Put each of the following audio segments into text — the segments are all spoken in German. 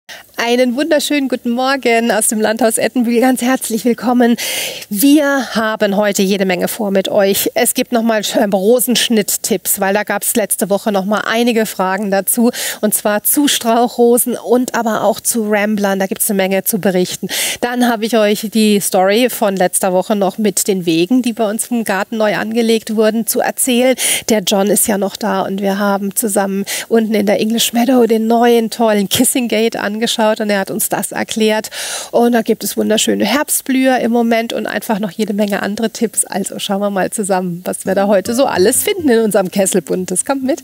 Einen wunderschönen guten Morgen aus dem Landhaus Ettenbühl. Ganz herzlich willkommen. Wir haben heute jede Menge vor mit euch. Es gibt nochmal Rosenschnitt-Tipps, weil da gab es letzte Woche nochmal einige Fragen dazu. Und zwar zu Strauchrosen und aber auch zu Ramblern. Da gibt es eine Menge zu berichten. Dann habe ich euch die Story von letzter Woche noch mit den Wegen, die bei uns im Garten neu angelegt wurden, zu erzählen. Der John ist ja noch da und wir haben zusammen unten in der English Meadow den neuen tollen Kissing Gate angeschaut. Und er hat uns das erklärt. Und da gibt es wunderschöne Herbstblüher im Moment und einfach noch jede Menge andere Tipps. Also schauen wir mal zusammen, was wir da heute so alles finden in unserem Kessel Buntes. Kommt mit!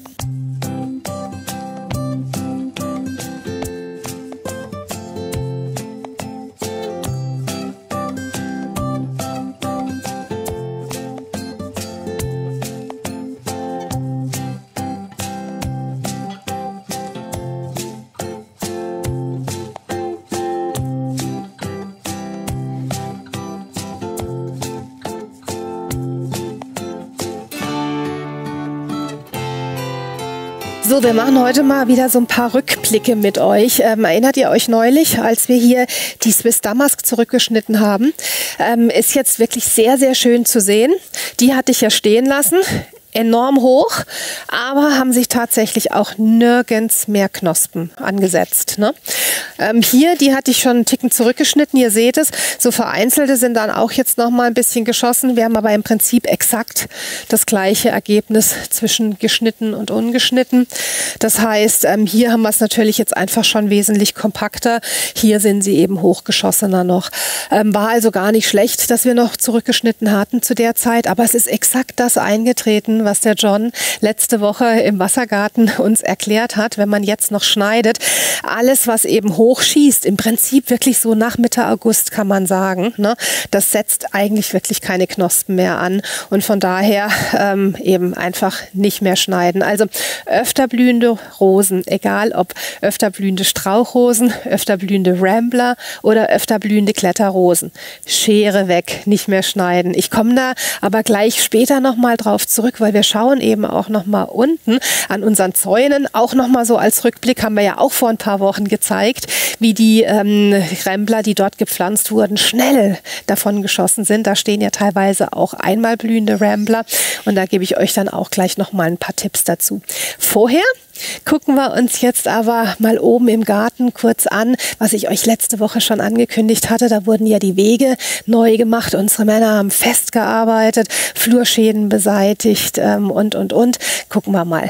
So, wir machen heute mal wieder so ein paar Rückblicke mit euch. Erinnert ihr euch neulich, als wir hier die Swiss Damask zurückgeschnitten haben? Ist jetzt wirklich sehr, sehr schön zu sehen. Die hatte ich ja stehen lassen. Enorm hoch, aber haben sich tatsächlich auch nirgends mehr Knospen angesetzt. Ne? Hier, die hatte ich schon einen Ticken zurückgeschnitten, ihr seht es, so vereinzelte sind dann auch jetzt noch mal ein bisschen geschossen. Wir haben aber im Prinzip exakt das gleiche Ergebnis zwischen geschnitten und ungeschnitten. Das heißt, hier haben wir es natürlich jetzt einfach schon wesentlich kompakter. Hier sind sie eben hochgeschossener noch. War also gar nicht schlecht, dass wir noch zurückgeschnitten hatten zu der Zeit, aber es ist exakt das eingetreten, was der John letzte Woche im Wassergarten uns erklärt hat, wenn man jetzt noch schneidet. Alles, was eben hochschießt, im Prinzip wirklich so nach Mitte August kann man sagen, ne, das setzt eigentlich wirklich keine Knospen mehr an und von daher eben einfach nicht mehr schneiden. Also öfter blühende Rosen, egal ob öfter blühende Strauchrosen, öfter blühende Rambler oder öfter blühende Kletterrosen. Schere weg, nicht mehr schneiden. Ich komme da aber gleich später noch mal drauf zurück, weil wir schauen eben auch noch mal unten an unseren Zäunen. Auch noch mal so als Rückblick haben wir ja auch vor ein paar Wochen gezeigt, wie die Rambler, die dort gepflanzt wurden, schnell davon geschossen sind. Da stehen ja teilweise auch einmal blühende Rambler und da gebe ich euch dann auch gleich noch mal ein paar Tipps dazu. Vorher gucken wir uns jetzt aber mal oben im Garten kurz an, was ich euch letzte Woche schon angekündigt hatte. Da wurden ja die Wege neu gemacht. Unsere Männer haben festgearbeitet, Flurschäden beseitigt und. Gucken wir mal.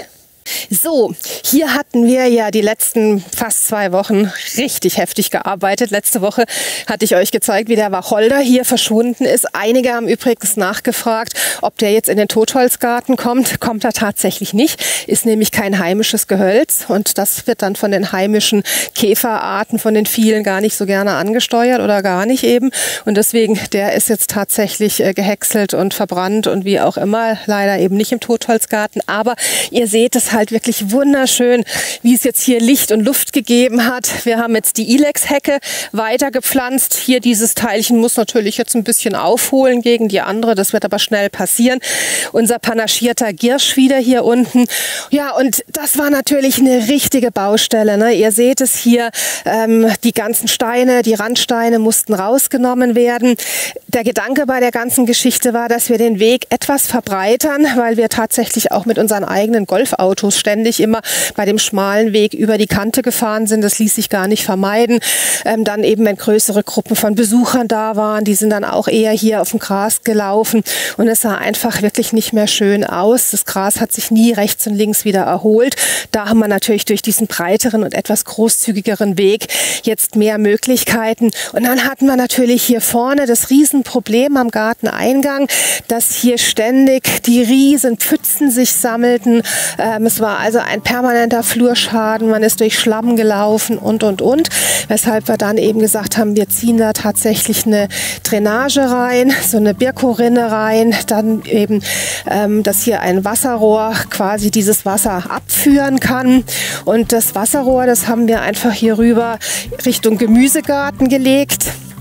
So, hier hatten wir ja die letzten fast 2 Wochen richtig heftig gearbeitet. Letzte Woche hatte ich euch gezeigt, wie der Wacholder hier verschwunden ist. Einige haben übrigens nachgefragt, ob der jetzt in den Totholzgarten kommt. Kommt er tatsächlich nicht. Ist nämlich kein heimisches Gehölz und das wird dann von den heimischen Käferarten, von den vielen gar nicht so gerne angesteuert oder gar nicht eben. Und deswegen, der ist jetzt tatsächlich gehäckselt und verbrannt und wie auch immer, leider eben nicht im Totholzgarten. Aber ihr seht es halt wirklich wunderschön, wie es jetzt hier Licht und Luft gegeben hat. Wir haben jetzt die Ilex-Hecke weiter gepflanzt. Hier dieses Teilchen muss natürlich jetzt ein bisschen aufholen gegen die andere. Das wird aber schnell passieren. Unser panaschierter Giersch wieder hier unten. Ja, und das war natürlich eine richtige Baustelle. Ne? Ihr seht es hier, die ganzen Steine, die Randsteine mussten rausgenommen werden. Der Gedanke bei der ganzen Geschichte war, dass wir den Weg etwas verbreitern, weil wir tatsächlich auch mit unseren eigenen Golfautos ständig immer bei dem schmalen Weg über die Kante gefahren sind. Das ließ sich gar nicht vermeiden. Dann eben, wenn größere Gruppen von Besuchern da waren, die sind dann auch eher hier auf dem Gras gelaufen. Und es sah einfach wirklich nicht mehr schön aus. Das Gras hat sich nie rechts und links wieder erholt. Da haben wir natürlich durch diesen breiteren und etwas großzügigeren Weg jetzt mehr Möglichkeiten. Und dann hatten wir natürlich hier vorne das Riesenproblem am Garteneingang, dass hier ständig die riesen Pfützen sich sammelten. Es war also ein permanenter Flurschaden, man ist durch Schlamm gelaufen und. Weshalb wir dann eben gesagt haben, wir ziehen da tatsächlich eine Drainage rein, so eine Birko-Rinne rein, dann eben, dass hier ein Wasserrohr quasi dieses Wasser abführen kann. Und das Wasserrohr, das haben wir einfach hier rüber Richtung Gemüsegarten gelegt.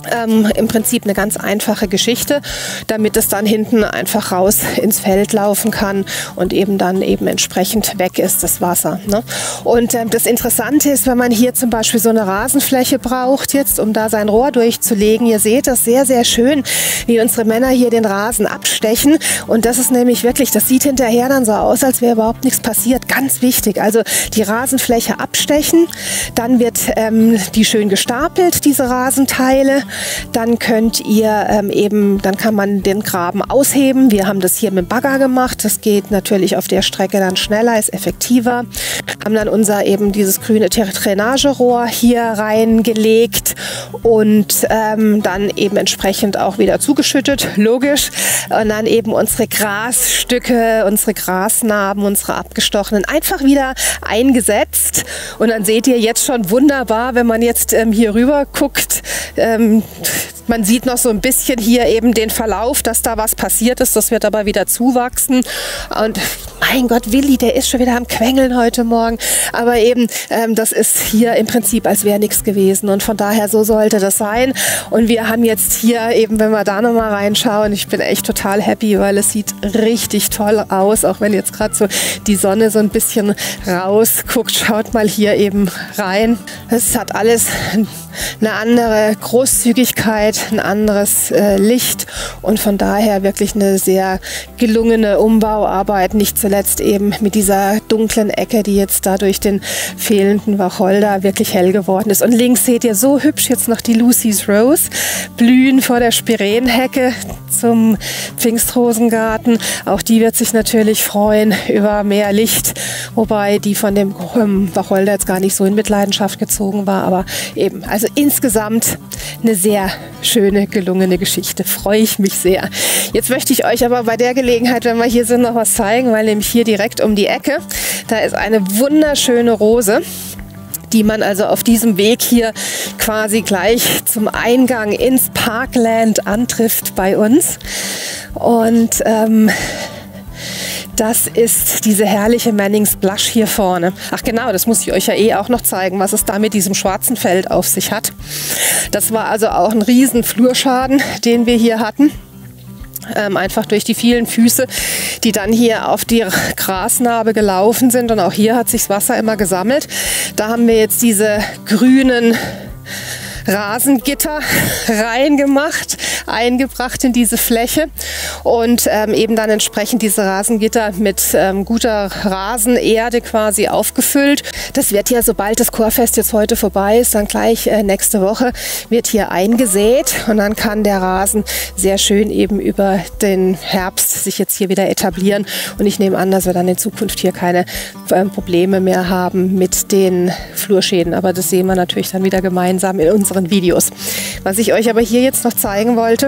Im Prinzip eine ganz einfache Geschichte, damit es dann hinten einfach raus ins Feld laufen kann und eben dann eben entsprechend weg ist das Wasser. Ne? Und das Interessante ist, wenn man hier zum Beispiel so eine Rasenfläche braucht jetzt, um da sein Rohr durchzulegen, ihr seht das sehr, sehr schön, wie unsere Männer hier den Rasen abstechen. Und das ist nämlich wirklich, das sieht hinterher dann so aus, als wäre überhaupt nichts passiert. Ganz wichtig, also die Rasenfläche abstechen, dann wird die schön gestapelt, diese Rasenteile. Dann könnt ihr dann kann man den Graben ausheben. Wir haben das hier mit dem Bagger gemacht. Das geht natürlich auf der Strecke dann schneller, ist effektiver. Haben dann dieses grüne Drainagerohr hier reingelegt und dann eben entsprechend auch wieder zugeschüttet, logisch. Und dann eben unsere Grasstücke, unsere Grasnarben, unsere abgestochenen einfach wieder eingesetzt. Und dann seht ihr jetzt schon wunderbar, wenn man jetzt hier rüber guckt, man sieht noch so ein bisschen hier eben den Verlauf, dass da was passiert ist. Das wird aber wieder zuwachsen. Und mein Gott, Willi, der ist schon wieder am Quengeln heute Morgen. Aber eben, das ist hier im Prinzip, als wäre nichts gewesen. Und von daher, so sollte das sein. Und wir haben jetzt hier eben, wenn wir da nochmal reinschauen, ich bin echt total happy, weil es sieht richtig toll aus. Auch wenn jetzt gerade so die Sonne so ein bisschen rausguckt. Schaut mal hier eben rein. Es hat alles eine andere Großzügigkeit, ein anderes Licht und von daher wirklich eine sehr gelungene Umbauarbeit, nicht zuletzt eben mit dieser dunklen Ecke, die jetzt da durch den fehlenden Wacholder wirklich hell geworden ist. Und links seht ihr so hübsch jetzt noch die Lucy's Rose blühen vor der Spirenhecke zum Pfingstrosengarten. Auch die wird sich natürlich freuen über mehr Licht, wobei die von dem Wacholder jetzt gar nicht so in Mitleidenschaft gezogen war, aber eben, also insgesamt eine sehr schöne, gelungene Geschichte. Freue ich mich sehr. Jetzt möchte ich euch aber bei der Gelegenheit, wenn wir hier sind, noch was zeigen, weil nämlich hier direkt um die Ecke, da ist eine wunderschöne Rose, die man also auf diesem Weg hier quasi gleich zum Eingang ins Parkland antrifft bei uns. Und das ist diese herrliche Mannings Blush hier vorne. Ach genau, das muss ich euch ja auch noch zeigen, was es da mit diesem schwarzen Feld auf sich hat. Das war also auch ein riesen Flurschaden, den wir hier hatten. Einfach durch die vielen Füße, die dann hier auf die Grasnarbe gelaufen sind. Und auch hier hat sich das Wasser immer gesammelt. Da haben wir jetzt diese grünen Rasengitter reingemacht, eingebracht in diese Fläche und eben dann entsprechend diese Rasengitter mit guter Rasenerde quasi aufgefüllt. Das wird ja, sobald das Chorfest jetzt heute vorbei ist, dann gleich nächste Woche wird hier eingesät und dann kann der Rasen sehr schön eben über den Herbst sich jetzt hier wieder etablieren und ich nehme an, dass wir dann in Zukunft hier keine Probleme mehr haben mit den Flurschäden, aber das sehen wir natürlich dann wieder gemeinsam in unseren Videos. Was ich euch aber hier jetzt noch zeigen wollte,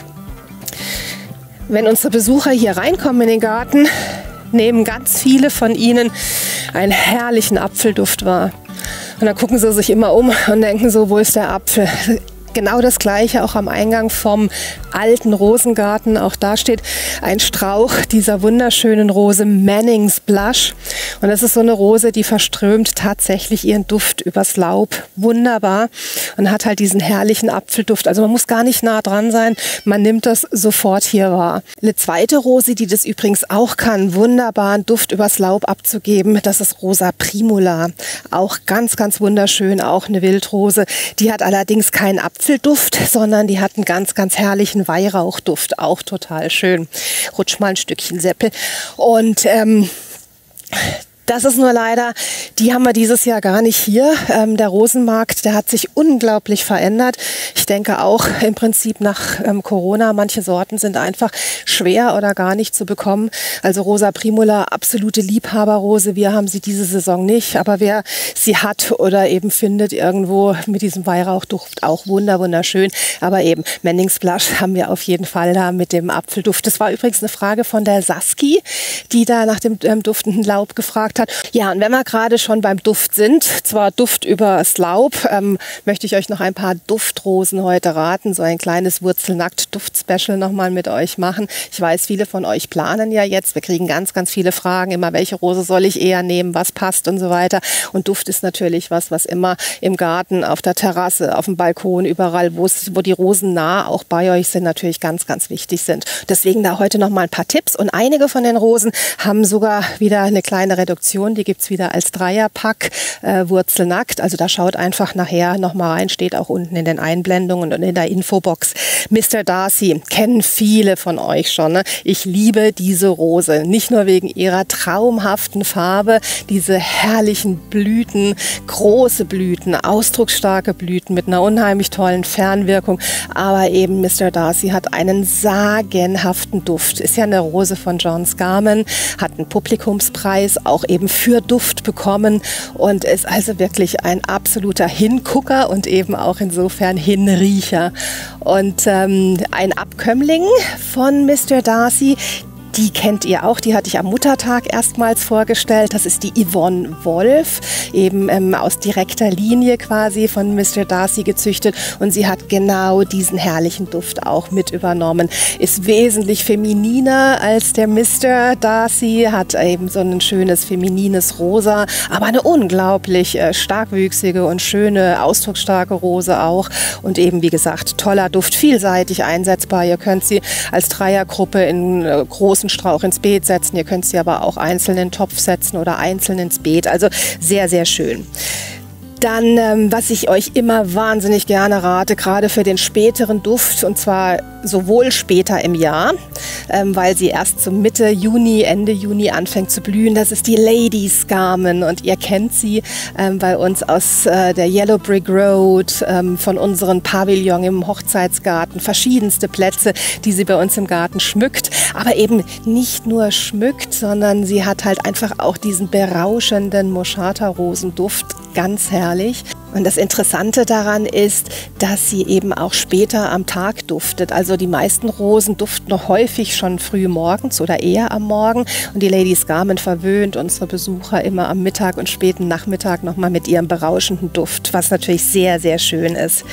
wenn unsere Besucher hier reinkommen in den Garten, nehmen ganz viele von ihnen einen herrlichen Apfelduft wahr. Und dann gucken sie sich immer um und denken so, wo ist der Apfel? Genau das Gleiche auch am Eingang vom alten Rosengarten. Auch da steht ein Strauch dieser wunderschönen Rose Mannings Blush. Und das ist so eine Rose, die verströmt tatsächlich ihren Duft übers Laub. Wunderbar. Und hat halt diesen herrlichen Apfelduft. Also man muss gar nicht nah dran sein. Man nimmt das sofort hier wahr. Eine zweite Rose, die das übrigens auch kann, wunderbaren Duft übers Laub abzugeben, das ist Rosa Primula. Auch ganz, ganz wunderschön. Auch eine Wildrose. Die hat allerdings keinen Apfelduft, sondern die hat einen ganz, ganz herrlichen Weihrauchduft. Auch total schön. Rutsch mal ein Stückchen Seppel. Und das ist nur leider, die haben wir dieses Jahr gar nicht hier. Der Rosenmarkt, der hat sich unglaublich verändert. Ich denke auch im Prinzip nach Corona, manche Sorten sind einfach schwer oder gar nicht zu bekommen. Also Rosa Primula, absolute Liebhaberrose. Wir haben sie diese Saison nicht, aber wer sie hat oder eben findet irgendwo mit diesem Weihrauchduft, auch wunderschön. Aber eben Mannings Blush haben wir auf jeden Fall da mit dem Apfelduft. Das war übrigens eine Frage von der Saski, die da nach dem duftenden Laub gefragt gesagt hat. Ja, und wenn wir gerade schon beim Duft sind, zwar Duft übers Laub, möchte ich euch noch ein paar Duftrosen heute raten, so ein kleines Wurzelnackt-Duft-Special nochmal mit euch machen. Ich weiß, viele von euch planen ja jetzt, wir kriegen ganz, ganz viele Fragen, immer welche Rose soll ich eher nehmen, was passt und so weiter. Und Duft ist natürlich was immer im Garten, auf der Terrasse, auf dem Balkon, überall, wo die Rosen nah auch bei euch sind, natürlich ganz, ganz wichtig sind. Deswegen da heute nochmal ein paar Tipps und einige von den Rosen haben sogar wieder eine kleine Reduktion, die gibt es wieder als Dreierpack, wurzelnackt. Also da schaut einfach nachher nochmal rein, steht auch unten in den Einblendungen und in der Infobox. Mr. Darcy kennen viele von euch schon. Ne? Ich liebe diese Rose, nicht nur wegen ihrer traumhaften Farbe, diese herrlichen Blüten, große Blüten, ausdrucksstarke Blüten mit einer unheimlich tollen Fernwirkung, aber eben Mr. Darcy hat einen sagenhaften Duft. Ist ja eine Rose von John Scarman, hat einen Publikumspreis auch eben für Duft bekommen und ist also wirklich ein absoluter Hingucker und eben auch insofern Hinriecher. Und ein Abkömmling von Mr. Darcy, die kennt ihr auch, die hatte ich am Muttertag erstmals vorgestellt. Das ist die Yvonne Wolf, eben aus direkter Linie quasi von Mr. Darcy gezüchtet. Und sie hat genau diesen herrlichen Duft auch mit übernommen. Ist wesentlich femininer als der Mr. Darcy, hat eben so ein schönes feminines Rosa, aber eine unglaublich starkwüchsige und schöne, ausdrucksstarke Rose auch. Und eben, wie gesagt, toller Duft, vielseitig einsetzbar. Ihr könnt sie als Dreiergruppe in großen Strauch ins Beet setzen. Ihr könnt sie aber auch einzeln in den Topf setzen oder einzeln ins Beet. Also sehr, sehr schön. Dann, was ich euch immer wahnsinnig gerne rate, gerade für den späteren Duft, und zwar sowohl später im Jahr, weil sie erst so Mitte Juni, Ende Juni anfängt zu blühen, das ist die Lady Scarman. Und ihr kennt sie bei uns aus der Yellow Brick Road, von unserem Pavillon im Hochzeitsgarten, verschiedenste Plätze, die sie bei uns im Garten schmückt. Aber eben nicht nur schmückt, sondern sie hat halt einfach auch diesen berauschenden Moschata-Rosenduft, ganz herrlich. Und das Interessante daran ist, dass sie eben auch später am Tag duftet. Also die meisten Rosen duften noch häufig schon früh morgens oder eher am Morgen. Und die Lady Scarman verwöhnt unsere Besucher immer am Mittag und späten Nachmittag nochmal mit ihrem berauschenden Duft, was natürlich sehr, sehr schön ist.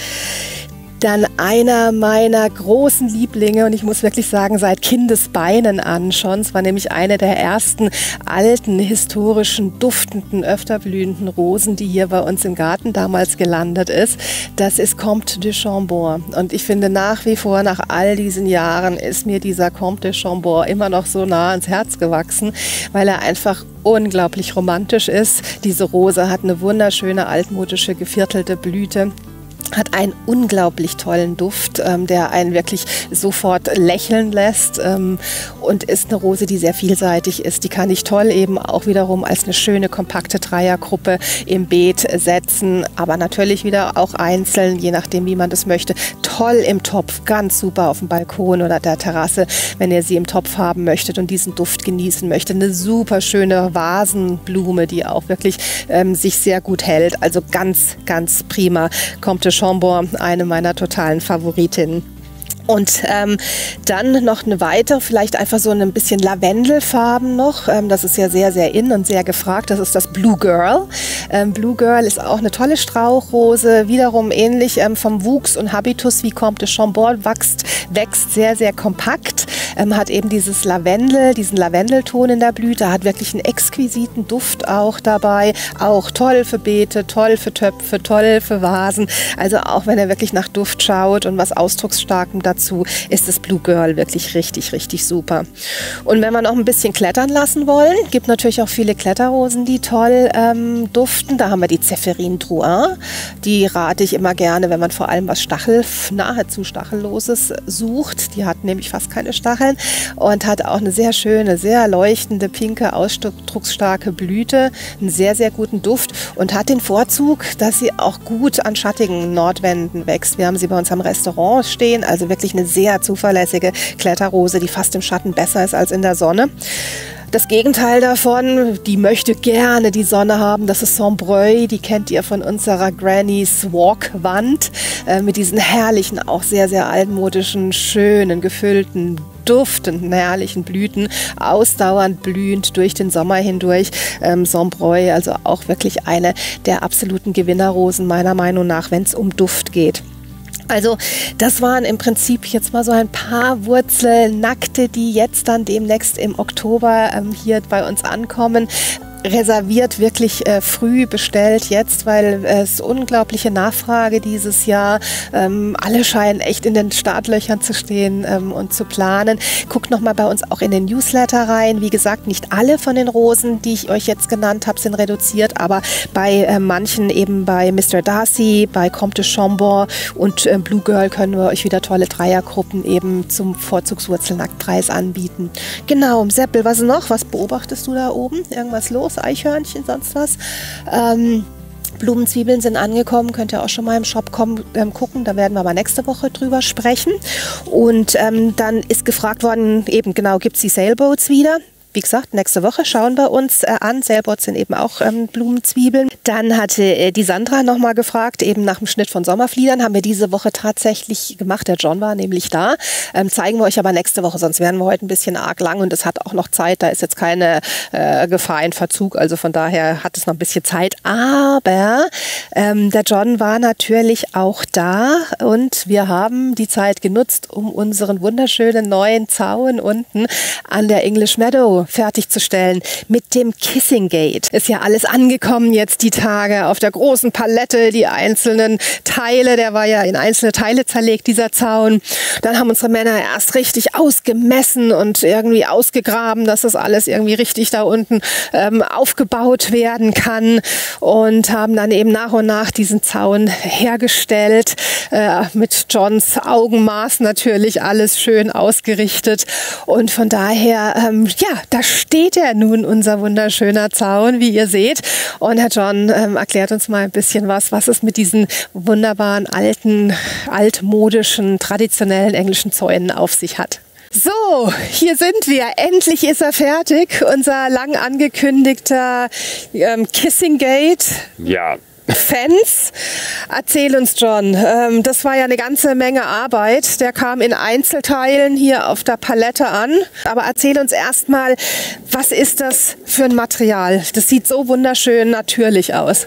Dann einer meiner großen Lieblinge, und ich muss wirklich sagen, seit Kindesbeinen an schon. Es war nämlich eine der ersten alten, historischen, duftenden, öfter blühenden Rosen, die hier bei uns im Garten damals gelandet ist. Das ist Comte de Chambord. Und ich finde nach wie vor, nach all diesen Jahren, ist mir dieser Comte de Chambord immer noch so nah ans Herz gewachsen, weil er einfach unglaublich romantisch ist. Diese Rose hat eine wunderschöne, altmodische, geviertelte Blüte. Hat einen unglaublich tollen Duft, der einen wirklich sofort lächeln lässt, und ist eine Rose, die sehr vielseitig ist. Die kann ich toll eben auch wiederum als eine schöne, kompakte Dreiergruppe im Beet setzen, aber natürlich wieder auch einzeln, je nachdem, wie man das möchte. Toll im Topf, ganz super auf dem Balkon oder der Terrasse, wenn ihr sie im Topf haben möchtet und diesen Duft genießen möchtet. Eine super schöne Vasenblume, die auch wirklich sich sehr gut hält. Also ganz, ganz prima. Comte de Chambord, eine meiner totalen Favoritinnen. Und dann noch eine weitere, vielleicht einfach so ein bisschen Lavendelfarben noch. Das ist ja sehr, sehr in und sehr gefragt. Das ist das Blue Girl. Blue Girl ist auch eine tolle Strauchrose, wiederum ähnlich vom Wuchs und Habitus wie Comte de Chambord, wächst sehr, sehr kompakt. Hat eben dieses Lavendel, diesen Lavendelton in der Blüte, hat wirklich einen exquisiten Duft auch dabei. Auch toll für Beete, toll für Töpfe, toll für Vasen. Also auch wenn er wirklich nach Duft schaut und was Ausdrucksstarkem dazu, ist das Blue Girl wirklich richtig, richtig super. Und wenn wir noch ein bisschen klettern lassen wollen, gibt natürlich auch viele Kletterrosen, die toll duften. Da haben wir die Zéphyrin Drouin. Die rate ich immer gerne, wenn man vor allem was nahezu Stachelloses sucht. Die hat nämlich fast keine Stacheln und hat auch eine sehr schöne, sehr leuchtende, pinke, ausdrucksstarke Blüte, einen sehr, sehr guten Duft und hat den Vorzug, dass sie auch gut an schattigen Nordwänden wächst. Wir haben sie bei uns am Restaurant stehen, also wirklich eine sehr zuverlässige Kletterrose, die fast im Schatten besser ist als in der Sonne. Das Gegenteil davon, die möchte gerne die Sonne haben, das ist Sombreuil, die kennt ihr von unserer Granny's Walk-Wand mit diesen herrlichen, auch sehr, sehr altmodischen, schönen, gefüllten, duftenden, herrlichen Blüten, ausdauernd blühend durch den Sommer hindurch. Sombreuil, also auch wirklich eine der absoluten Gewinnerrosen meiner Meinung nach, wenn es um Duft geht. Also das waren im Prinzip jetzt mal so ein paar Wurzelnackte, die jetzt dann demnächst im Oktober hier bei uns ankommen. Reserviert wirklich früh, bestellt jetzt, weil es unglaubliche Nachfrage dieses Jahr. Alle scheinen echt in den Startlöchern zu stehen und zu planen. Guckt noch mal bei uns auch in den Newsletter rein. Wie gesagt, nicht alle von den Rosen, die ich euch jetzt genannt habe, sind reduziert, aber bei manchen, eben bei Mr. Darcy, bei Comte de Chambord und Blue Girl können wir euch wieder tolle Dreiergruppen eben zum Vorzugswurzelnacktpreis anbieten. Genau, Seppel, was noch? Was beobachtest du da oben? Irgendwas los? Eichhörnchen, sonst was. Blumenzwiebeln sind angekommen, könnt ihr auch schon mal im Shop gucken, da werden wir aber nächste Woche drüber sprechen. Und dann ist gefragt worden, eben genau, gibt es die Sailboats wieder? Wie gesagt, nächste Woche schauen wir uns an. Sailboats sind eben auch Blumenzwiebeln. Dann hatte die Sandra nochmal gefragt, eben nach dem Schnitt von Sommerfliedern. Haben wir diese Woche tatsächlich gemacht. Der John war nämlich da. Zeigen wir euch aber nächste Woche, sonst werden wir heute ein bisschen arg lang. Und es hat auch noch Zeit. Da ist jetzt keine Gefahr in Verzug. Also von daher hat es noch ein bisschen Zeit. Aber der John war natürlich auch da. Und wir haben die Zeit genutzt, um unseren wunderschönen neuen Zaun unten an der English Meadow fertigzustellen mit dem Kissing Gate. Ist ja alles angekommen jetzt die Tage auf der großen Palette, die einzelnen Teile, der war ja in einzelne Teile zerlegt, dieser Zaun. Dann haben unsere Männer erst richtig ausgemessen und irgendwie ausgegraben, dass das alles irgendwie richtig da unten aufgebaut werden kann und haben dann eben nach und nach diesen Zaun hergestellt, mit Johns Augenmaß natürlich alles schön ausgerichtet und von daher, ja, da steht ja nun unser wunderschöner Zaun, wie ihr seht. Und Herr John erklärt uns mal ein bisschen was es mit diesen wunderbaren, alten, altmodischen, traditionellen englischen Zäunen auf sich hat. So, hier sind wir. Endlich ist er fertig. Unser lang angekündigter Kissing Gate. Ja. Fans. Erzähl uns, John, das war ja eine ganze Menge Arbeit. Der kam in Einzelteilen hier auf der Palette an. Aber erzähl uns erstmal, was ist das für ein Material? Das sieht so wunderschön natürlich aus.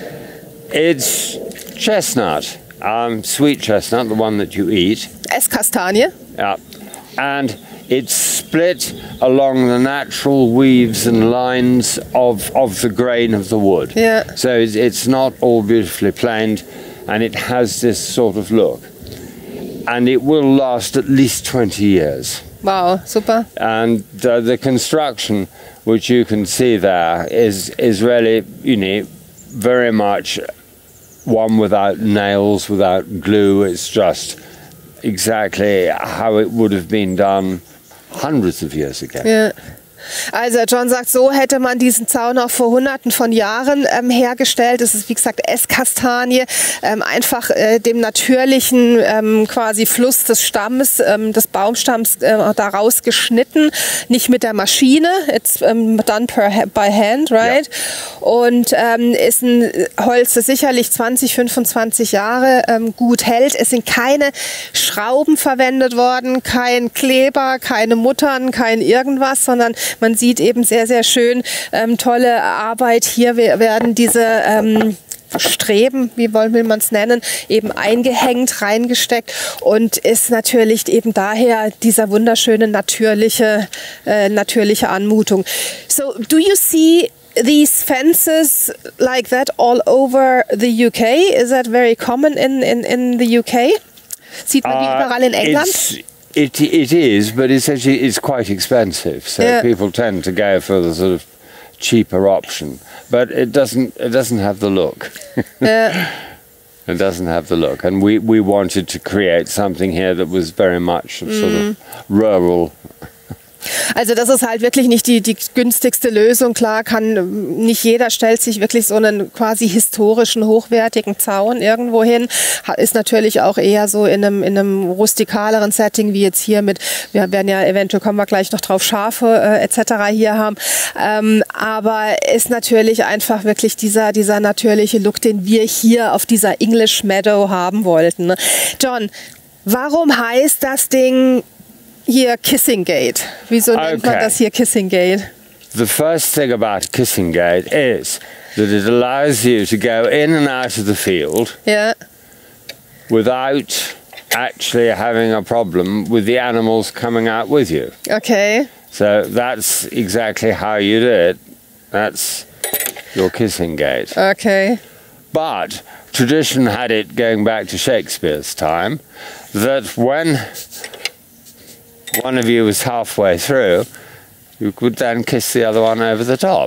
It's chestnut, sweet chestnut, the one that you eat. Esskastanie. Yeah, and it's split along the natural weaves and lines of the grain of the wood. Yeah. So it's not all beautifully planed, and it has this sort of look. And it will last at least 20 years. Wow, super. And the construction, which you can see there, is really, you know, very much one without nails, without glue. It's just exactly how it would have been done hundreds of years ago. Ja. Also John sagt, so hätte man diesen Zaun auch vor Hunderten von Jahren hergestellt. Das ist wie gesagt Esskastanie, einfach dem natürlichen quasi Fluss des Stammes, des Baumstamms daraus geschnitten, nicht mit der Maschine, it's done by hand, right? Ja. Und ist ein Holz, das sicherlich 20, 25 Jahre gut hält. Es sind keine Schrauben verwendet worden, kein Kleber, keine Muttern, kein irgendwas, sondern man sieht eben sehr, sehr schön tolle Arbeit. Hier werden diese Streben, wie will man es nennen, eben eingehängt, reingesteckt und ist natürlich eben daher dieser wunderschöne natürliche Anmutung. So, do you see these fences like that all over the UK? Is that very common in the UK? Sieht man die überall in England? It is, but it's quite expensive. So yeah. People tend to go for the sort of cheaper option, but it doesn't have the look. Yeah. It doesn't have the look, and we wanted to create something here that was very much sort of rural. Also das ist halt wirklich nicht die günstigste Lösung. Klar, nicht jeder stellt sich wirklich so einen quasi historischen, hochwertigen Zaun irgendwo hin. Ist natürlich auch eher so in einem rustikaleren Setting, wie jetzt hier mit, wir werden ja eventuell, kommen wir gleich noch drauf, Schafe etc. hier haben. Aber ist natürlich einfach wirklich dieser natürliche Look, den wir hier auf dieser English Meadow haben wollten. John, warum heißt das Ding hier Kissing Gate? Wieso nennt man das hier Kissing Gate? The first thing about Kissing Gate is that it allows you to go in and out of the field without actually having a problem with the animals coming out with you. Okay. So that's exactly how you do it. That's your Kissing Gate. Okay. But tradition had it going back to Shakespeare's time that when one of you was halfway through, you could then kiss the other one over the top.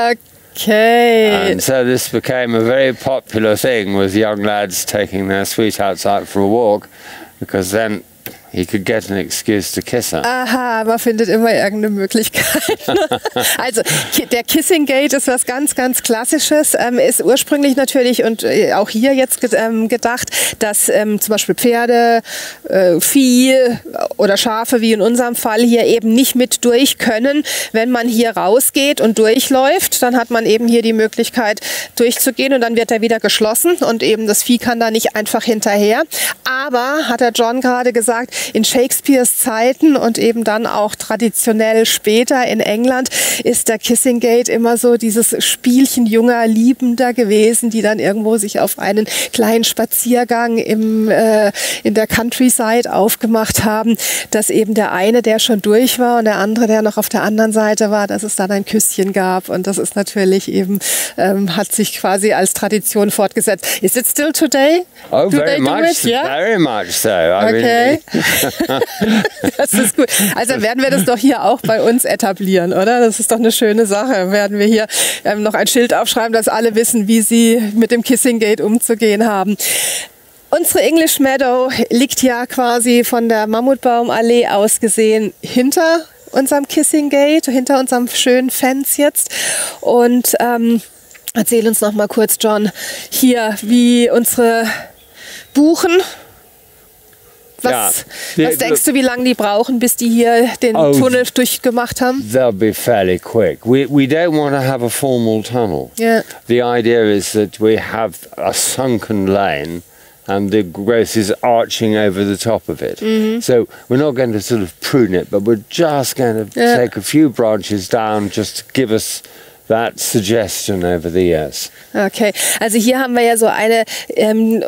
Okay. And so this became a very popular thing with young lads taking their sweethearts out for a walk, because then he could get an excuse to kiss her. Aha, man findet immer irgendeine Möglichkeit. Also der Kissing Gate ist was ganz, ganz Klassisches. Ist ursprünglich natürlich und auch hier jetzt gedacht, dass zum Beispiel Pferde, Vieh oder Schafe, wie in unserem Fall hier, eben nicht mit durch können. Wenn man hier rausgeht und durchläuft, dann hat man eben hier die Möglichkeit durchzugehen und dann wird er wieder geschlossen und eben das Vieh kann da nicht einfach hinterher. Aber, hat der John gerade gesagt, in Shakespeares Zeiten und eben dann auch traditionell später in England ist der Kissing Gate immer so dieses Spielchen junger Liebender gewesen, die dann irgendwo sich auf einen kleinen Spaziergang in der Countryside aufgemacht haben, dass eben der eine, der schon durch war und der andere, der noch auf der anderen Seite war, dass es dann ein Küsschen gab und das ist natürlich eben, hat sich quasi als Tradition fortgesetzt. Is it still today? Oh, very much, very much so. Okay. Das ist gut. Also werden wir das doch hier auch bei uns etablieren, oder? Das ist doch eine schöne Sache. Werden wir hier noch ein Schild aufschreiben, dass alle wissen, wie sie mit dem Kissing Gate umzugehen haben. Unsere English Meadow liegt ja quasi von der Mammutbaumallee aus gesehen hinter unserem Kissing Gate, hinter unserem schönen Fence jetzt. Und erzähl uns noch mal kurz, John, hier, wie unsere Buchen. Was denkst du, wie lange die brauchen, bis die hier den Tunnel durchgemacht haben? They'll be fairly quick. We don't want to have a formal tunnel. Yeah. The idea is that we have a sunken lane and the growth is arching over the top of it. Mm-hmm. So we're not going to sort of prune it, but we're just going to take a few branches down just to give us that suggestion over the years. Okay, also hier haben wir ja so einen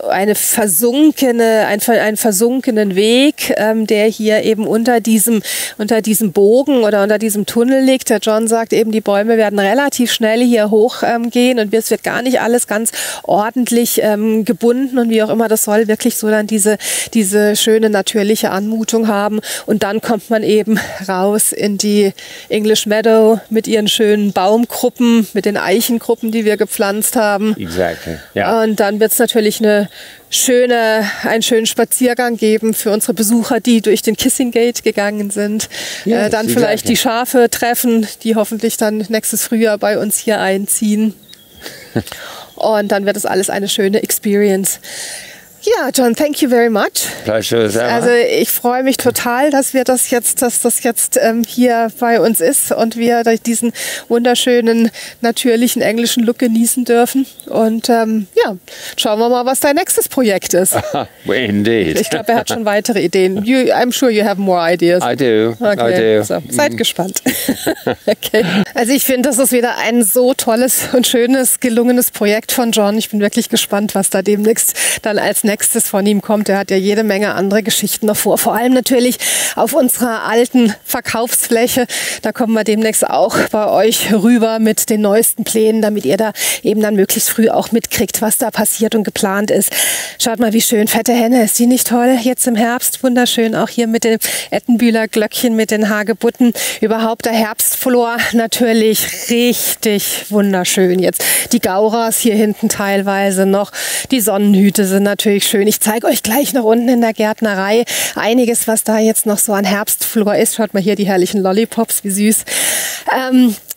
versunkenen Weg, der hier eben unter diesem Bogen oder unter diesem Tunnel liegt. Der John sagt eben, die Bäume werden relativ schnell hier hochgehen und es wird gar nicht alles ganz ordentlich gebunden und wie auch immer, das soll wirklich so dann diese schöne natürliche Anmutung haben und dann kommt man eben raus in die English Meadow mit ihren schönen Baumgruppen, mit den Eichengruppen, die wir gepflanzt haben. Exactly. Yeah. Und dann wird es natürlich einen schönen Spaziergang geben für unsere Besucher, die durch den Kissing Gate gegangen sind. Yes, dann vielleicht die Schafe treffen, die hoffentlich dann nächstes Frühjahr bei uns hier einziehen. Und dann wird es alles eine schöne Experience. Ja, John, thank you very much. Pleasure as ever. Also ich freue mich total, dass das jetzt hier bei uns ist und wir diesen wunderschönen, natürlichen englischen Look genießen dürfen. Und schauen wir mal, was dein nächstes Projekt ist. Indeed. Ich glaube, er hat schon weitere Ideen. I'm sure you have more ideas. I do. Okay. So, seid gespannt. Okay. Also ich finde, das ist wieder ein so tolles und schönes, gelungenes Projekt von John. Ich bin wirklich gespannt, was da demnächst dann als nächstes von ihm kommt. Er hat ja jede Menge andere Geschichten noch vor. Vor allem natürlich auf unserer alten Verkaufsfläche. Da kommen wir demnächst auch bei euch rüber mit den neuesten Plänen, damit ihr da eben dann möglichst früh auch mitkriegt, was da passiert und geplant ist. Schaut mal, wie schön. Fette Henne, ist die nicht toll? Jetzt im Herbst, wunderschön. Auch hier mit den Ettenbühler Glöckchen, mit den Hagebutten. Überhaupt der Herbstflor natürlich richtig wunderschön jetzt. Die Gauras hier hinten teilweise noch. Die Sonnenhüte sind natürlich schön. Ich zeige euch gleich noch unten in der Gärtnerei einiges, was da jetzt noch so an Herbstflor ist. Schaut mal hier die herrlichen Lollipops, wie süß.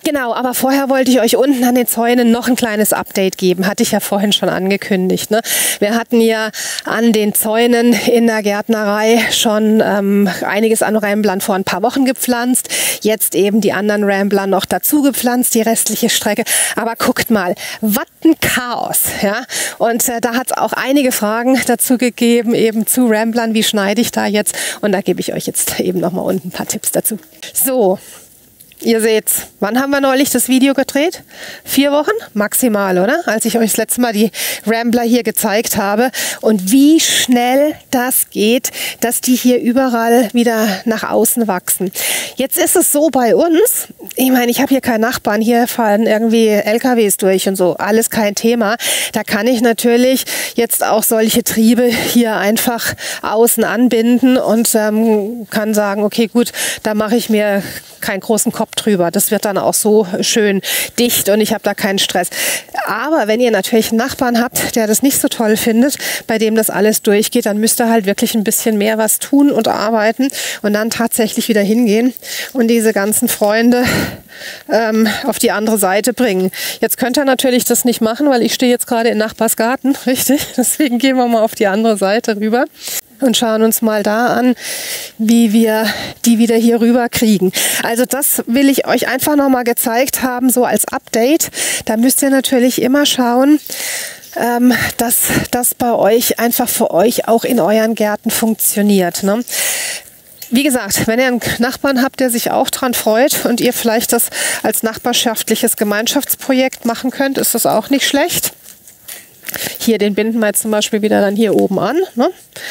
Genau, aber vorher wollte ich euch unten an den Zäunen noch ein kleines Update geben. Hatte ich ja vorhin schon angekündigt. Ne? Wir hatten ja an den Zäunen in der Gärtnerei schon einiges an Ramblern vor ein paar Wochen gepflanzt. Jetzt eben die anderen Rambler noch dazu gepflanzt, die restliche Strecke. Aber guckt mal, was ein Chaos. Ja? Und da hat es auch einige Fragen dazu gegeben, eben zu Ramblern. Wie schneide ich da jetzt? Und da gebe ich euch jetzt eben noch mal unten ein paar Tipps dazu. So. Ihr seht's, wann haben wir neulich das Video gedreht? 4 Wochen? Maximal, oder? Als ich euch das letzte Mal die Rambler hier gezeigt habe. Und wie schnell das geht, dass die hier überall wieder nach außen wachsen. Jetzt ist es so bei uns, ich meine, ich habe hier keinen Nachbarn, hier fahren irgendwie LKWs durch und so, alles kein Thema. Da kann ich natürlich jetzt auch solche Triebe hier einfach außen anbinden und kann sagen, okay, gut, da mache ich mir keinen großen Kopf drüber. Das wird dann auch so schön dicht und ich habe da keinen Stress. Aber wenn ihr natürlich einen Nachbarn habt, der das nicht so toll findet, bei dem das alles durchgeht, dann müsst ihr halt wirklich ein bisschen mehr was tun und arbeiten und dann tatsächlich wieder hingehen und diese ganzen Freunde auf die andere Seite bringen. Jetzt könnt ihr natürlich das nicht machen, weil ich stehe jetzt gerade in Nachbarsgarten, richtig? Deswegen gehen wir mal auf die andere Seite rüber und schauen uns mal da an, wie wir die wieder hier rüber kriegen. Also das will ich euch einfach noch mal gezeigt haben, so als Update. Da müsst ihr natürlich immer schauen, dass das bei euch einfach für euch auch in euren Gärten funktioniert, ne? Wie gesagt, wenn ihr einen Nachbarn habt, der sich auch dran freut und ihr vielleicht das als nachbarschaftliches Gemeinschaftsprojekt machen könnt, ist das auch nicht schlecht. Hier, den binden wir jetzt zum Beispiel wieder dann hier oben an, ne?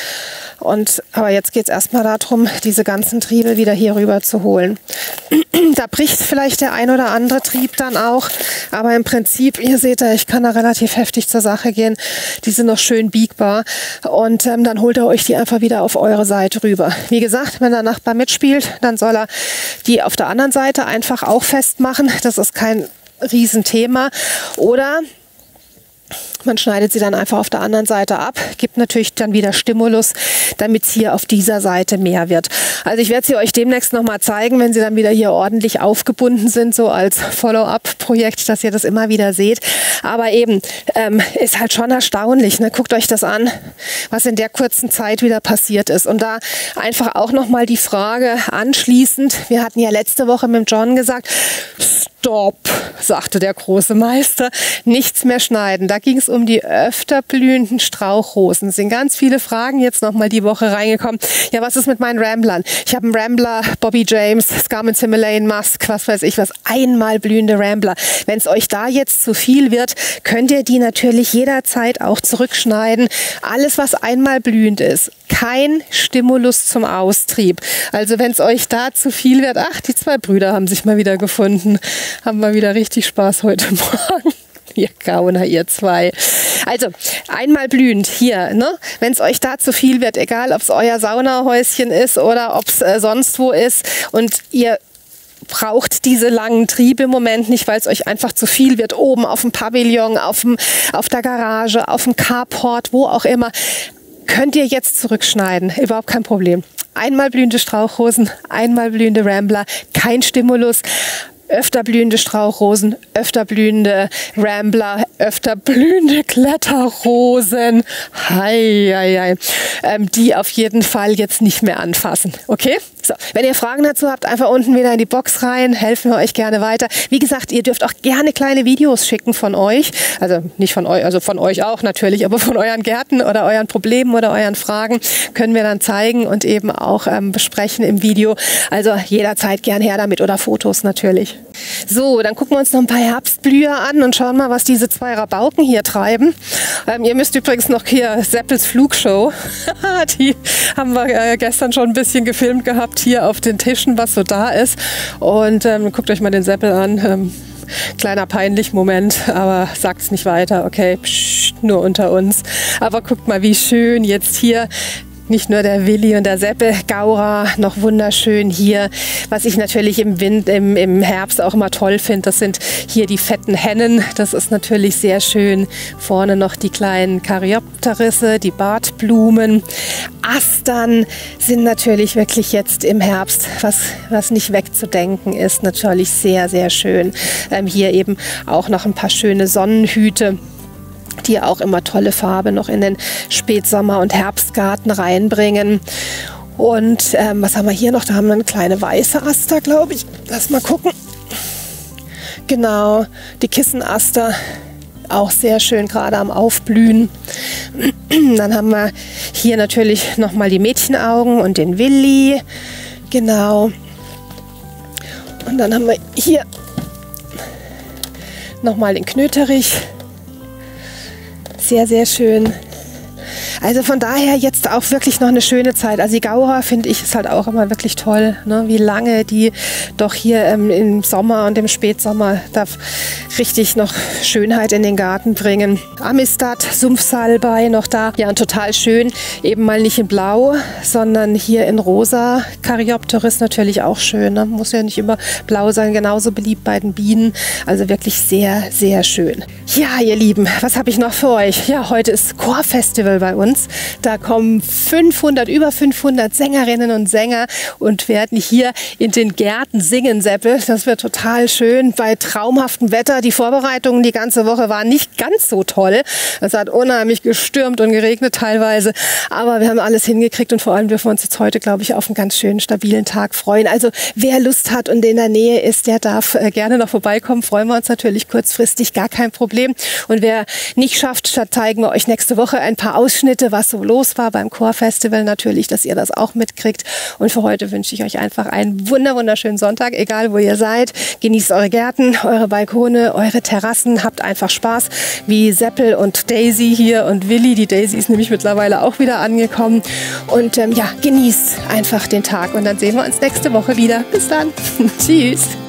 Aber jetzt geht es erstmal darum, diese ganzen Triebe wieder hier rüber zu holen. Da bricht vielleicht der ein oder andere Trieb dann auch, aber im Prinzip, ihr seht ja, ich kann da relativ heftig zur Sache gehen. Die sind noch schön biegbar und dann holt ihr euch die einfach wieder auf eure Seite rüber. Wie gesagt, wenn der Nachbar mitspielt, dann soll er die auf der anderen Seite einfach auch festmachen. Das ist kein Riesenthema. Oder man schneidet sie dann einfach auf der anderen Seite ab, gibt natürlich dann wieder Stimulus, damit es hier auf dieser Seite mehr wird. Also ich werde sie euch demnächst noch mal zeigen, wenn sie dann wieder hier ordentlich aufgebunden sind, so als Follow-up-Projekt, dass ihr das immer wieder seht. Aber eben, ist halt schon erstaunlich, ne? Guckt euch das an, was in der kurzen Zeit wieder passiert ist. Und da einfach auch noch mal die Frage anschließend, wir hatten ja letzte Woche mit John gesagt, Stopp, sagte der große Meister, nichts mehr schneiden. Da ging es um die öfter blühenden Strauchrosen. Es sind ganz viele Fragen jetzt noch mal die Woche reingekommen. Ja, was ist mit meinen Ramblern? Ich habe einen Rambler, Bobby James, Scarmans Himalayan Musk, was weiß ich was, einmal blühende Rambler. Wenn es euch da jetzt zu viel wird, könnt ihr die natürlich jederzeit auch zurückschneiden. Alles, was einmal blühend ist, kein Stimulus zum Austrieb. Also wenn es euch da zu viel wird, ach, die 2 Brüder haben sich mal wieder gefunden. Haben wir wieder richtig Spaß heute Morgen. Ihr Gauner, ihr 2. Also, einmal blühend hier, ne? Wenn es euch da zu viel wird, egal ob es euer Saunahäuschen ist oder ob es sonst wo ist und ihr braucht diese langen Triebe im Moment nicht, weil es euch einfach zu viel wird, oben auf dem Pavillon, auf der Garage, auf dem Carport, wo auch immer, könnt ihr jetzt zurückschneiden. Überhaupt kein Problem. Einmal blühende Strauchrosen, einmal blühende Rambler, kein Stimulus. Öfter blühende Strauchrosen, öfter blühende Rambler, öfter blühende Kletterrosen. Hei, hei, hei. Die auf jeden Fall jetzt nicht mehr anfassen. Okay? So, wenn ihr Fragen dazu habt, einfach unten wieder in die Box rein, helfen wir euch gerne weiter. Wie gesagt, ihr dürft auch gerne kleine Videos schicken von euch. Also nicht von euch, also von euch auch natürlich, aber von euren Gärten oder euren Problemen oder euren Fragen können wir dann zeigen und eben auch besprechen im Video. Also jederzeit gern her damit oder Fotos natürlich. So, dann gucken wir uns noch ein paar Herbstblüher an und schauen mal, was diese 2 Rabauken hier treiben. Ihr müsst übrigens noch hier Seppels Flugshow. Die haben wir gestern schon ein bisschen gefilmt gehabt hier auf den Tischen, was so da ist. Und guckt euch mal den Seppel an. Kleiner peinlich Moment, aber sagt's nicht weiter, okay? Psst, nur unter uns. Aber guckt mal, wie schön jetzt hier nicht nur der Willi und der Seppel, Gaura, noch wunderschön hier. Was ich natürlich im Herbst auch immer toll finde, das sind hier die fetten Hennen. Das ist natürlich sehr schön. Vorne noch die kleinen Karyopterisse, die Bartblumen. Astern sind natürlich wirklich jetzt im Herbst, was nicht wegzudenken ist, natürlich sehr, sehr schön. Hier eben auch noch ein paar schöne Sonnenhüte, die auch immer tolle Farbe noch in den Spätsommer- und Herbstgarten reinbringen. Und was haben wir hier noch? Da haben wir eine kleine weiße Aster, glaube ich. Lass mal gucken. Genau, die Kissenaster, auch sehr schön, gerade am Aufblühen. Dann haben wir hier natürlich nochmal die Mädchenaugen und den Willi. Genau. Und dann haben wir hier nochmal den Knöterich. Sehr, sehr schön. Also von daher jetzt auch wirklich noch eine schöne Zeit. Also die Gaura, finde ich, ist halt auch immer wirklich toll, ne? Wie lange die doch hier im Sommer und im Spätsommer da richtig noch Schönheit in den Garten bringen. Amistad, Sumpfsalbei noch da. Ja, und total schön. Eben mal nicht in Blau, sondern hier in Rosa. Karyopteris natürlich auch schön. Ne? Muss ja nicht immer blau sein. Genauso beliebt bei den Bienen. Also wirklich sehr, sehr schön. Ja, ihr Lieben, was habe ich noch für euch? Ja, heute ist Chorfestival bei uns. Da kommen über 500 Sängerinnen und Sänger und werden hier in den Gärten singen, Seppel. Das wird total schön bei traumhaftem Wetter. Die Vorbereitungen die ganze Woche waren nicht ganz so toll. Es hat unheimlich gestürmt und geregnet teilweise. Aber wir haben alles hingekriegt und vor allem dürfen wir uns jetzt heute, glaube ich, auf einen ganz schönen, stabilen Tag freuen. Also wer Lust hat und in der Nähe ist, der darf gerne noch vorbeikommen. Freuen wir uns natürlich kurzfristig, gar kein Problem. Und wer nicht schafft, zeigen wir euch nächste Woche ein paar Ausschnitte, was so los war beim Chorfestival natürlich, dass ihr das auch mitkriegt. Und für heute wünsche ich euch einfach einen wunderschönen Sonntag, egal wo ihr seid. Genießt eure Gärten, eure Balkone, eure Terrassen, habt einfach Spaß, wie Seppel und Daisy hier und Willi. Die Daisy ist nämlich mittlerweile auch wieder angekommen. Und ja, genießt einfach den Tag und dann sehen wir uns nächste Woche wieder. Bis dann. Tschüss.